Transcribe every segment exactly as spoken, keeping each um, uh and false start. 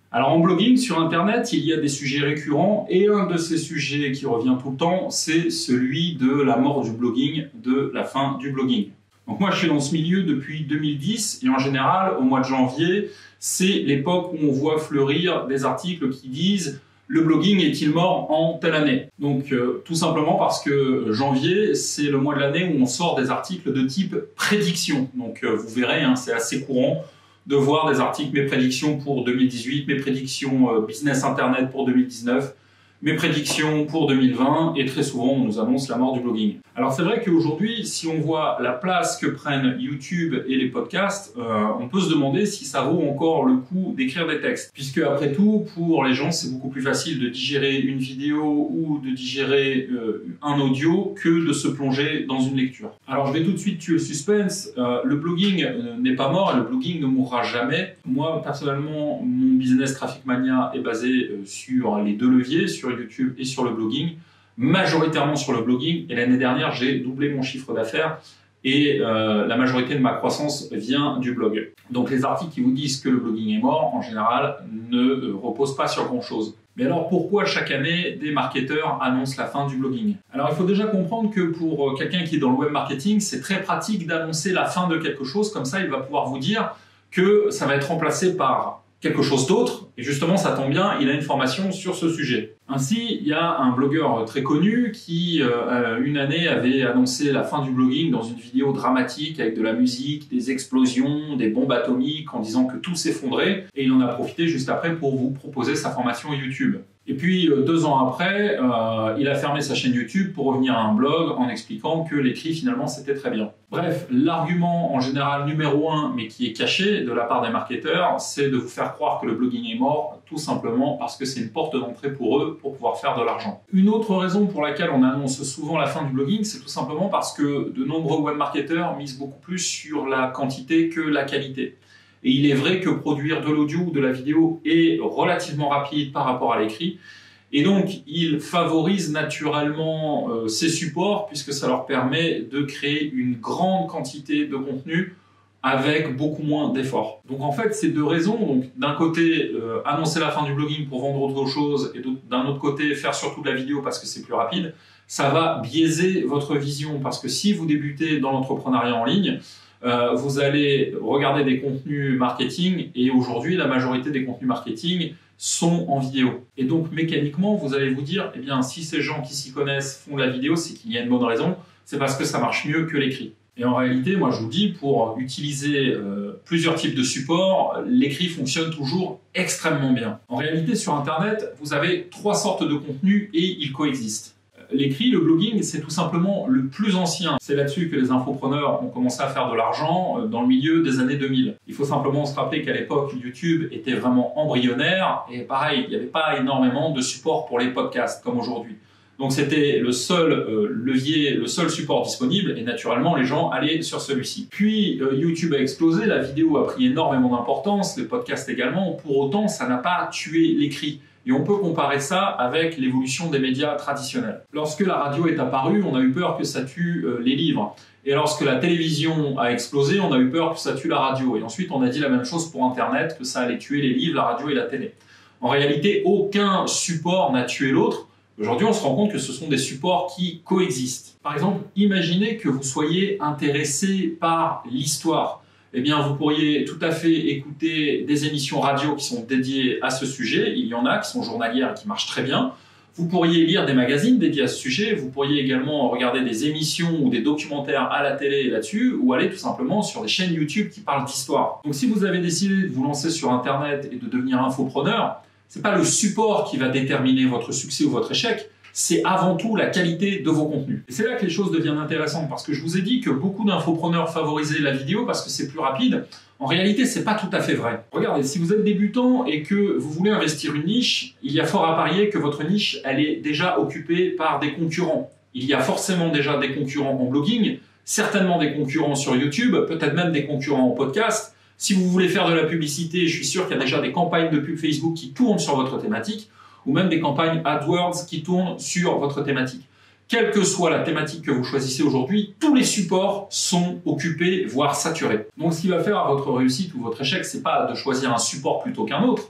Alors en blogging sur Internet, il y a des sujets récurrents et un de ces sujets qui revient tout le temps, c'est celui de la mort du blogging, de la fin du blogging. Donc moi je suis dans ce milieu depuis deux mille dix et en général au mois de janvier, c'est l'époque où on voit fleurir des articles qui disent « Le blogging est-il mort en telle année ?» Donc euh, tout simplement parce que janvier, c'est le mois de l'année où on sort des articles de type prédiction. Donc euh, vous verrez, hein, c'est assez courant de voir des articles, mes prédictions pour deux mille dix-huit, mes prédictions euh, business internet pour deux mille dix-neuf, mes prédictions pour deux mille vingt, et très souvent on nous annonce la mort du blogging. Alors c'est vrai qu'aujourd'hui, si on voit la place que prennent YouTube et les podcasts, euh, on peut se demander si ça vaut encore le coup d'écrire des textes. Puisque après tout, pour les gens, c'est beaucoup plus facile de digérer une vidéo ou de digérer euh, un audio que de se plonger dans une lecture. Alors je vais tout de suite tuer le suspense. Euh, le blogging euh, n'est pas mort et le blogging ne mourra jamais. Moi, personnellement, mon business Traffic Mania est basé euh, sur les deux leviers, sur YouTube et sur le blogging. Majoritairement sur le blogging, et l'année dernière j'ai doublé mon chiffre d'affaires et euh, la majorité de ma croissance vient du blog. Donc les articles qui vous disent que le blogging est mort, en général, ne euh, reposent pas sur grand chose. Mais alors pourquoi chaque année des marketeurs annoncent la fin du blogging? Alors il faut déjà comprendre que pour quelqu'un qui est dans le web marketing, c'est très pratique d'annoncer la fin de quelque chose, comme ça il va pouvoir vous dire que ça va être remplacé par quelque chose d'autre, et justement ça tombe bien, il a une formation sur ce sujet. Ainsi, il y a un blogueur très connu qui, euh, une année, avait annoncé la fin du blogging dans une vidéo dramatique avec de la musique, des explosions, des bombes atomiques, en disant que tout s'effondrait, et il en a profité juste après pour vous proposer sa formation YouTube. Et puis, euh, deux ans après, euh, il a fermé sa chaîne YouTube pour revenir à un blog en expliquant que l'écrit, finalement, c'était très bien. Bref, l'argument en général numéro un, mais qui est caché de la part des marketeurs, c'est de vous faire croire que le blogging est mort, tout simplement parce que c'est une porte d'entrée pour eux pour pouvoir faire de l'argent. Une autre raison pour laquelle on annonce souvent la fin du blogging, c'est tout simplement parce que de nombreux webmarketeurs misent beaucoup plus sur la quantité que la qualité. Et il est vrai que produire de l'audio ou de la vidéo est relativement rapide par rapport à l'écrit. Et donc, ils favorisent naturellement euh, ces supports puisque ça leur permet de créer une grande quantité de contenu avec beaucoup moins d'efforts. Donc en fait, c'est deux raisons. Donc d'un côté, euh, annoncer la fin du blogging pour vendre autre chose et d'un autre côté, faire surtout de la vidéo parce que c'est plus rapide. Ça va biaiser votre vision parce que si vous débutez dans l'entrepreneuriat en ligne, Euh, vous allez regarder des contenus marketing et aujourd'hui la majorité des contenus marketing sont en vidéo. Et donc mécaniquement vous allez vous dire, eh bien si ces gens qui s'y connaissent font de la vidéo, c'est qu'il y a une bonne raison, c'est parce que ça marche mieux que l'écrit. Et en réalité, moi je vous dis, pour utiliser euh, plusieurs types de supports, l'écrit fonctionne toujours extrêmement bien. En réalité sur Internet, vous avez trois sortes de contenus et ils coexistent. L'écrit, le blogging, c'est tout simplement le plus ancien. C'est là-dessus que les infopreneurs ont commencé à faire de l'argent dans le milieu des années deux mille. Il faut simplement se rappeler qu'à l'époque, YouTube était vraiment embryonnaire et pareil, il n'y avait pas énormément de support pour les podcasts comme aujourd'hui. Donc c'était le seul euh, levier, le seul support disponible et naturellement les gens allaient sur celui-ci. Puis euh, YouTube a explosé, la vidéo a pris énormément d'importance, les podcasts également. Pour autant, ça n'a pas tué l'écrit. Et on peut comparer ça avec l'évolution des médias traditionnels. Lorsque la radio est apparue, on a eu peur que ça tue euh, les livres. Et lorsque la télévision a explosé, on a eu peur que ça tue la radio. Et ensuite, on a dit la même chose pour Internet, que ça allait tuer les livres, la radio et la télé. En réalité, aucun support n'a tué l'autre. Aujourd'hui, on se rend compte que ce sont des supports qui coexistent. Par exemple, imaginez que vous soyez intéressé par l'histoire. Eh bien, vous pourriez tout à fait écouter des émissions radio qui sont dédiées à ce sujet. Il y en a qui sont journalières et qui marchent très bien. Vous pourriez lire des magazines dédiés à ce sujet. Vous pourriez également regarder des émissions ou des documentaires à la télé là-dessus ou aller tout simplement sur des chaînes YouTube qui parlent d'histoire. Donc, si vous avez décidé de vous lancer sur Internet et de devenir infopreneur, c'est pas le support qui va déterminer votre succès ou votre échec. C'est avant tout la qualité de vos contenus. Et c'est là que les choses deviennent intéressantes parce que je vous ai dit que beaucoup d'infopreneurs favorisaient la vidéo parce que c'est plus rapide. En réalité, c'est pas tout à fait vrai. Regardez, si vous êtes débutant et que vous voulez investir une niche, il y a fort à parier que votre niche, elle est déjà occupée par des concurrents. Il y a forcément déjà des concurrents en blogging, certainement des concurrents sur YouTube, peut-être même des concurrents en podcast. Si vous voulez faire de la publicité, je suis sûr qu'il y a déjà des campagnes de pub Facebook qui tournent sur votre thématique, ou même des campagnes AdWords qui tournent sur votre thématique. Quelle que soit la thématique que vous choisissez aujourd'hui, tous les supports sont occupés, voire saturés. Donc ce qui va faire à votre réussite ou votre échec, c'est pas de choisir un support plutôt qu'un autre,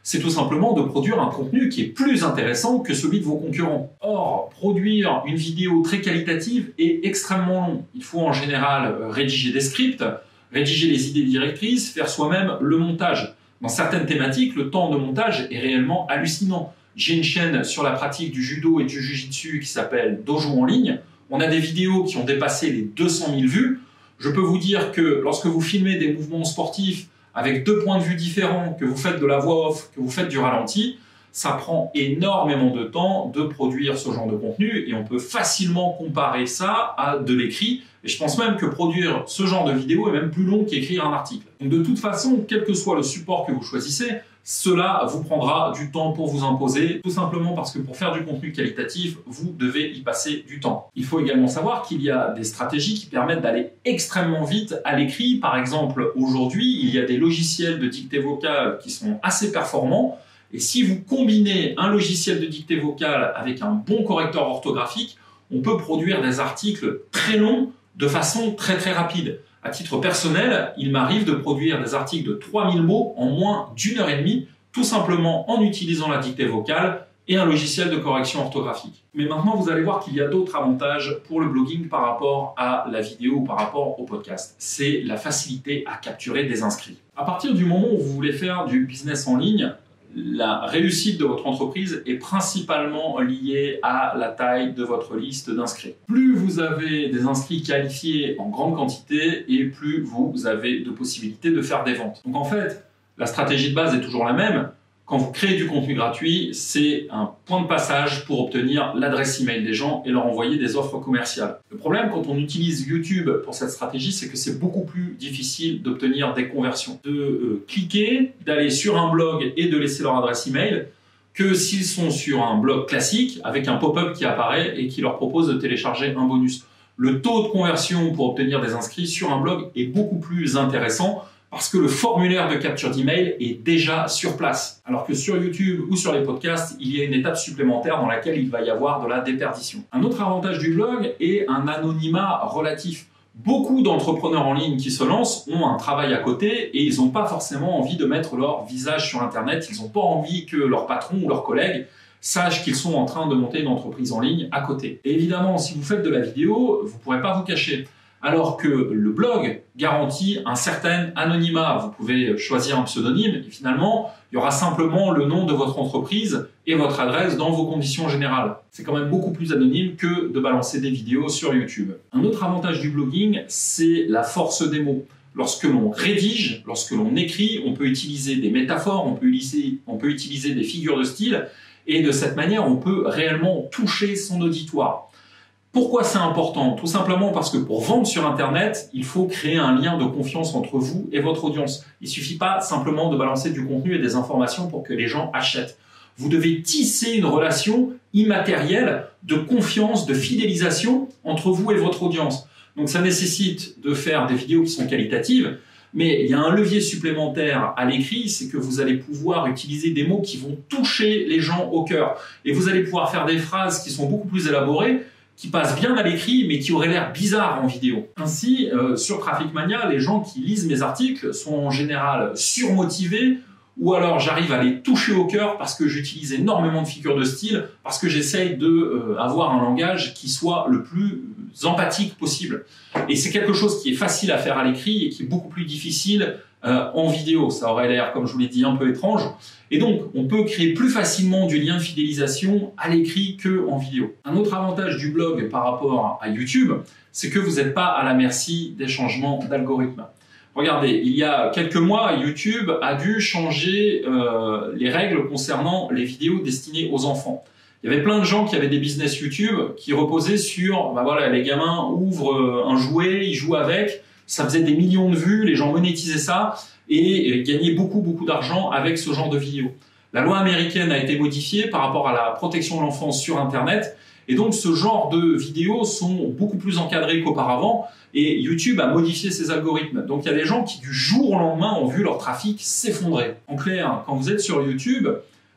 c'est tout simplement de produire un contenu qui est plus intéressant que celui de vos concurrents. Or, produire une vidéo très qualitative est extrêmement long. Il faut en général rédiger des scripts, rédiger les idées directrices, faire soi-même le montage. Dans certaines thématiques, le temps de montage est réellement hallucinant. J'ai une chaîne sur la pratique du judo et du jiu-jitsu qui s'appelle Dojo en ligne. On a des vidéos qui ont dépassé les deux cent mille vues. Je peux vous dire que lorsque vous filmez des mouvements sportifs avec deux points de vue différents, que vous faites de la voix off, que vous faites du ralenti, ça prend énormément de temps de produire ce genre de contenu et on peut facilement comparer ça à de l'écrit. Et je pense même que produire ce genre de vidéo est même plus long qu'écrire un article. Donc de toute façon, quel que soit le support que vous choisissez, cela vous prendra du temps pour vous imposer, tout simplement parce que pour faire du contenu qualitatif, vous devez y passer du temps. Il faut également savoir qu'il y a des stratégies qui permettent d'aller extrêmement vite à l'écrit. Par exemple, aujourd'hui, il y a des logiciels de dictée vocale qui sont assez performants. Et si vous combinez un logiciel de dictée vocale avec un bon correcteur orthographique, on peut produire des articles très longs de façon très très rapide. À titre personnel, il m'arrive de produire des articles de trois mille mots en moins d'une heure et demie, tout simplement en utilisant la dictée vocale et un logiciel de correction orthographique. Mais maintenant, vous allez voir qu'il y a d'autres avantages pour le blogging par rapport à la vidéo ou par rapport au podcast. C'est la facilité à capturer des inscrits. À partir du moment où vous voulez faire du business en ligne, la réussite de votre entreprise est principalement liée à la taille de votre liste d'inscrits. Plus vous avez des inscrits qualifiés en grande quantité et plus vous avez de possibilités de faire des ventes. Donc en fait, la stratégie de base est toujours la même. Quand vous créez du contenu gratuit, c'est un point de passage pour obtenir l'adresse email des gens et leur envoyer des offres commerciales. Le problème quand on utilise YouTube pour cette stratégie, c'est que c'est beaucoup plus difficile d'obtenir des conversions. De euh, cliquer, d'aller sur un blog et de laisser leur adresse email que s'ils sont sur un blog classique avec un pop-up qui apparaît et qui leur propose de télécharger un bonus. Le taux de conversion pour obtenir des inscrits sur un blog est beaucoup plus intéressant parce que le formulaire de capture d'email est déjà sur place. Alors que sur YouTube ou sur les podcasts, il y a une étape supplémentaire dans laquelle il va y avoir de la déperdition. Un autre avantage du blog est un anonymat relatif. Beaucoup d'entrepreneurs en ligne qui se lancent ont un travail à côté et ils n'ont pas forcément envie de mettre leur visage sur Internet. Ils n'ont pas envie que leur patron ou leurs collègues sachent qu'ils sont en train de monter une entreprise en ligne à côté. Et évidemment, si vous faites de la vidéo, vous ne pourrez pas vous cacher. Alors que le blog garantit un certain anonymat. Vous pouvez choisir un pseudonyme et finalement, il y aura simplement le nom de votre entreprise et votre adresse dans vos conditions générales. C'est quand même beaucoup plus anonyme que de balancer des vidéos sur YouTube. Un autre avantage du blogging, c'est la force des mots. Lorsque l'on rédige, lorsque l'on écrit, on peut utiliser des métaphores, on peut utiliser, on peut utiliser des figures de style et de cette manière, on peut réellement toucher son auditoire. Pourquoi c'est important? Tout simplement parce que pour vendre sur Internet, il faut créer un lien de confiance entre vous et votre audience. Il ne suffit pas simplement de balancer du contenu et des informations pour que les gens achètent. Vous devez tisser une relation immatérielle de confiance, de fidélisation entre vous et votre audience. Donc ça nécessite de faire des vidéos qui sont qualitatives, mais il y a un levier supplémentaire à l'écrit, c'est que vous allez pouvoir utiliser des mots qui vont toucher les gens au cœur. Et vous allez pouvoir faire des phrases qui sont beaucoup plus élaborées, qui passent bien à l'écrit, mais qui auraient l'air bizarres en vidéo. Ainsi, euh, sur Traffic Mania, les gens qui lisent mes articles sont en général surmotivés, ou alors j'arrive à les toucher au cœur parce que j'utilise énormément de figures de style, parce que j'essaye de euh, avoir un langage qui soit le plus empathique possible. Et c'est quelque chose qui est facile à faire à l'écrit et qui est beaucoup plus difficile euh, en vidéo. Ça aurait l'air, comme je vous l'ai dit, un peu étrange. Et donc, on peut créer plus facilement du lien de fidélisation à l'écrit qu'en vidéo. Un autre avantage du blog par rapport à YouTube, c'est que vous n'êtes pas à la merci des changements d'algorithme. Regardez, il y a quelques mois, YouTube a dû changer euh, les règles concernant les vidéos destinées aux enfants. Il y avait plein de gens qui avaient des business YouTube qui reposaient sur, bah voilà, les gamins ouvrent un jouet, ils jouent avec, ça faisait des millions de vues, les gens monétisaient ça et gagnaient beaucoup, beaucoup d'argent avec ce genre de vidéos. La loi américaine a été modifiée par rapport à la protection de l'enfance sur Internet et donc ce genre de vidéos sont beaucoup plus encadrées qu'auparavant et YouTube a modifié ses algorithmes. Donc il y a des gens qui du jour au lendemain ont vu leur trafic s'effondrer. En clair, quand vous êtes sur YouTube,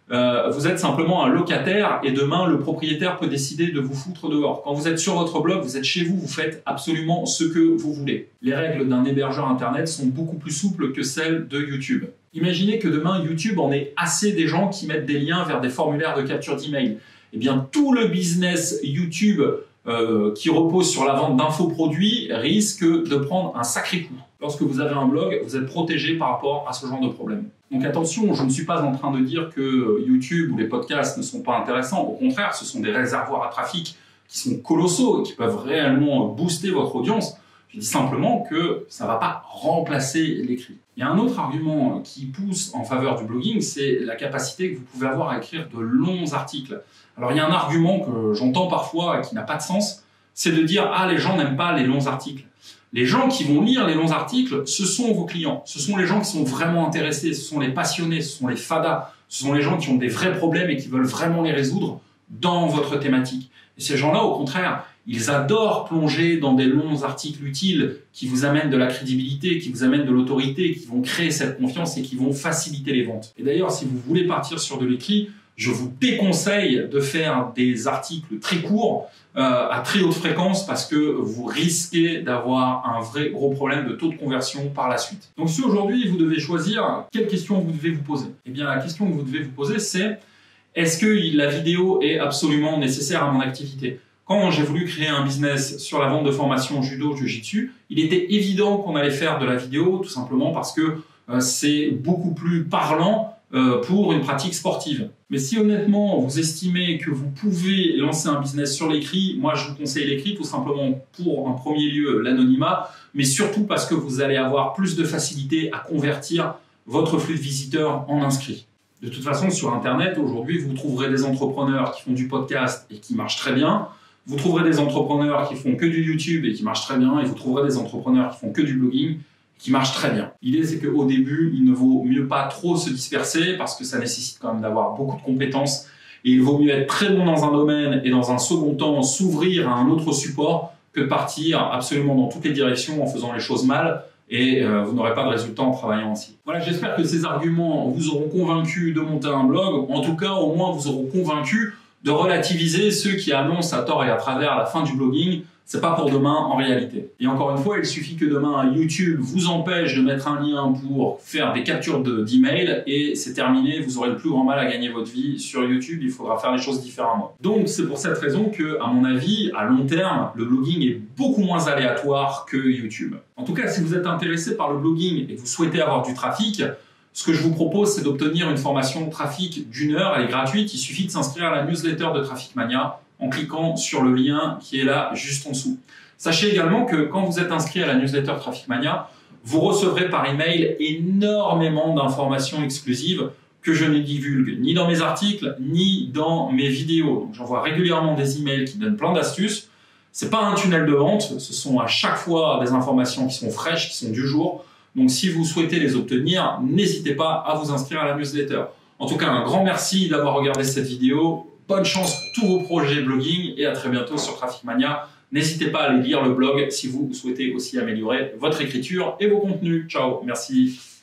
Euh, vous êtes simplement un locataire et demain, le propriétaire peut décider de vous foutre dehors. Quand vous êtes sur votre blog, vous êtes chez vous, vous faites absolument ce que vous voulez. Les règles d'un hébergeur Internet sont beaucoup plus souples que celles de YouTube. Imaginez que demain, YouTube en ait assez des gens qui mettent des liens vers des formulaires de capture d'email. Eh bien, tout le business YouTube euh, qui repose sur la vente d'infoproduits risque de prendre un sacré coup. Lorsque vous avez un blog, vous êtes protégé par rapport à ce genre de problème. Donc attention, je ne suis pas en train de dire que YouTube ou les podcasts ne sont pas intéressants. Au contraire, ce sont des réservoirs à trafic qui sont colossaux et qui peuvent réellement booster votre audience. Je dis simplement que ça ne va pas remplacer l'écrit. Il y a un autre argument qui pousse en faveur du blogging, c'est la capacité que vous pouvez avoir à écrire de longs articles. Alors il y a un argument que j'entends parfois et qui n'a pas de sens, c'est de dire « Ah, les gens n'aiment pas les longs articles ». Les gens qui vont lire les longs articles, ce sont vos clients. Ce sont les gens qui sont vraiment intéressés, ce sont les passionnés, ce sont les fadas, ce sont les gens qui ont des vrais problèmes et qui veulent vraiment les résoudre dans votre thématique. Et ces gens-là, au contraire, ils adorent plonger dans des longs articles utiles qui vous amènent de la crédibilité, qui vous amènent de l'autorité, qui vont créer cette confiance et qui vont faciliter les ventes. Et d'ailleurs, si vous voulez partir sur de l'écrit, je vous déconseille de faire des articles très courts euh, à très haute fréquence parce que vous risquez d'avoir un vrai gros problème de taux de conversion par la suite. Donc si aujourd'hui vous devez choisir quelle question vous devez vous poser, eh bien la question que vous devez vous poser c'est est-ce que la vidéo est absolument nécessaire à mon activité? Quand j'ai voulu créer un business sur la vente de formation judo, jiu-jitsu, il était évident qu'on allait faire de la vidéo tout simplement parce que euh, c'est beaucoup plus parlant Euh, pour une pratique sportive. Mais si honnêtement vous estimez que vous pouvez lancer un business sur l'écrit, moi je vous conseille l'écrit tout simplement pour en premier lieu l'anonymat, mais surtout parce que vous allez avoir plus de facilité à convertir votre flux de visiteurs en inscrits. De toute façon sur internet aujourd'hui vous trouverez des entrepreneurs qui font du podcast et qui marchent très bien, vous trouverez des entrepreneurs qui font que du YouTube et qui marchent très bien, et vous trouverez des entrepreneurs qui font que du blogging qui marche très bien. L'idée, c'est qu'au début, il ne vaut mieux pas trop se disperser parce que ça nécessite quand même d'avoir beaucoup de compétences et il vaut mieux être très bon dans un domaine et dans un second temps s'ouvrir à un autre support que de partir absolument dans toutes les directions en faisant les choses mal et euh, vous n'aurez pas de résultats en travaillant ainsi. Voilà, j'espère que ces arguments vous auront convaincu de monter un blog, en tout cas au moins vous auront convaincu de relativiser ceux qui annoncent à tort et à travers la fin du blogging. C'est pas pour demain en réalité. Et encore une fois, il suffit que demain YouTube vous empêche de mettre un lien pour faire des captures d'email et c'est terminé, vous aurez le plus grand mal à gagner votre vie sur YouTube, il faudra faire les choses différemment. Donc c'est pour cette raison que, à mon avis, à long terme, le blogging est beaucoup moins aléatoire que YouTube. En tout cas, si vous êtes intéressé par le blogging et que vous souhaitez avoir du trafic, ce que je vous propose, c'est d'obtenir une formation de trafic d'une heure, elle est gratuite, il suffit de s'inscrire à la newsletter de Traffic Mania en cliquant sur le lien qui est là juste en dessous. Sachez également que quand vous êtes inscrit à la newsletter Traffic Mania, vous recevrez par email énormément d'informations exclusives que je ne divulgue ni dans mes articles, ni dans mes vidéos. Donc j'envoie régulièrement des emails qui donnent plein d'astuces. C'est pas un tunnel de vente, ce sont à chaque fois des informations qui sont fraîches, qui sont du jour. Donc si vous souhaitez les obtenir, n'hésitez pas à vous inscrire à la newsletter. En tout cas, un grand merci d'avoir regardé cette vidéo. Bonne chance pour tous vos projets blogging et à très bientôt sur Traffic Mania. N'hésitez pas à aller lire le blog si vous souhaitez aussi améliorer votre écriture et vos contenus. Ciao, merci.